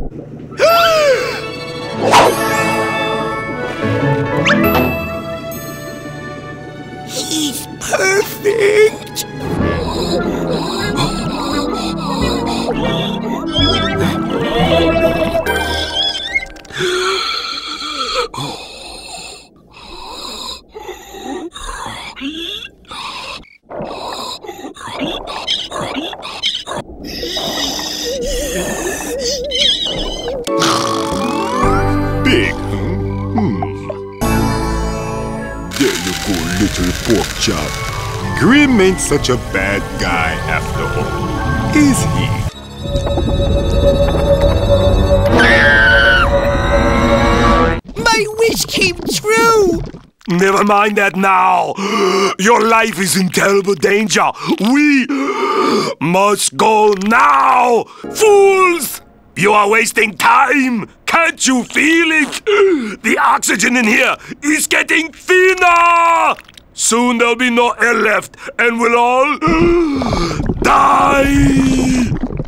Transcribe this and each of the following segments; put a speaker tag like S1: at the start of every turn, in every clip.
S1: He's perfect!
S2: Big, There you go, Little Porkchop. Grim ain't such a bad guy after all, is he?
S1: My wish came true!
S3: Never mind that now. Your life is in terrible danger. We must go now. Fools! You are wasting time. Can't you feel it? The oxygen in here is getting thinner. Soon there'll be no air left and we'll all die.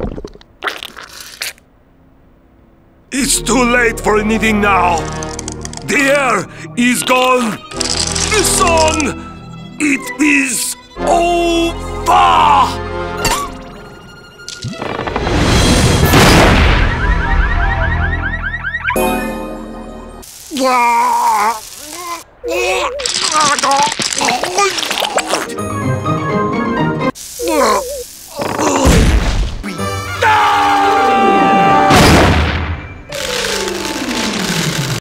S3: It's too late for anything now. The air is gone. The sun, it is over.
S1: Yeah.